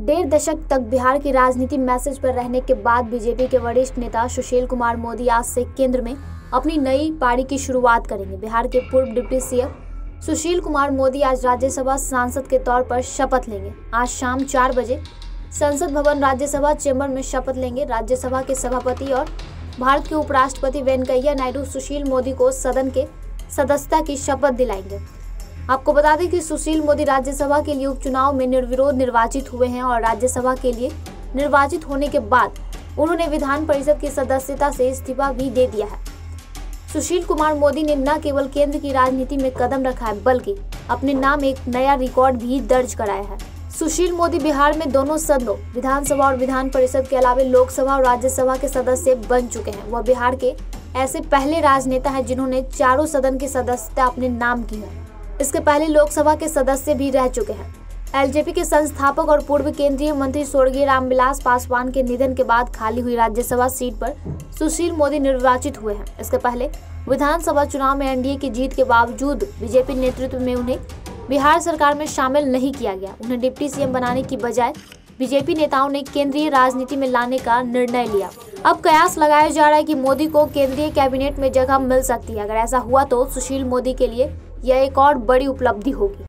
डेढ़ दशक तक बिहार की राजनीति मैसेज पर रहने के बाद बीजेपी के वरिष्ठ नेता सुशील कुमार मोदी आज से केंद्र में अपनी नई पारी की शुरुआत करेंगे। बिहार के पूर्व डिप्टी सीएम सुशील कुमार मोदी आज राज्यसभा सांसद के तौर पर शपथ लेंगे। आज शाम 4 बजे संसद भवन राज्यसभा चेंबर में शपथ लेंगे। राज्यसभा के सभापति और भारत के उपराष्ट्रपति वेंकैया नायडू सुशील मोदी को सदन के सदस्यता की शपथ दिलाएंगे। आपको बता दें कि सुशील मोदी राज्यसभा के लिए उपचुनाव में निर्विरोध निर्वाचित हुए हैं और राज्यसभा के लिए निर्वाचित होने के बाद उन्होंने विधान परिषद की सदस्यता से इस्तीफा भी दे दिया है। सुशील कुमार मोदी ने न केवल केंद्र की राजनीति में कदम रखा है बल्कि अपने नाम एक नया रिकॉर्ड भी दर्ज कराया है। सुशील मोदी बिहार में दोनों सदनों विधानसभा और विधान परिषद के अलावा लोकसभा और राज्यसभा के सदस्य बन चुके हैं। वह बिहार के ऐसे पहले राजनेता हैं जिन्होंने चारों सदन की सदस्यता अपने नाम की है। इसके पहले लोकसभा के सदस्य भी रह चुके हैं। एलजेपी के संस्थापक और पूर्व केंद्रीय मंत्री स्वर्गीय रामविलास पासवान के निधन के बाद खाली हुई राज्यसभा सीट पर सुशील मोदी निर्वाचित हुए हैं। इसके पहले विधानसभा चुनाव में एनडीए की जीत के बावजूद बीजेपी नेतृत्व में उन्हें बिहार सरकार में शामिल नहीं किया गया। उन्हें डिप्टी सीएम बनाने की बजाय बीजेपी नेताओं ने केंद्रीय राजनीति में लाने का निर्णय लिया। अब कयास लगाया जा रहा है कि मोदी को केंद्रीय कैबिनेट में जगह मिल सकती है। अगर ऐसा हुआ तो सुशील मोदी के लिए यह एक और बड़ी उपलब्धि होगी।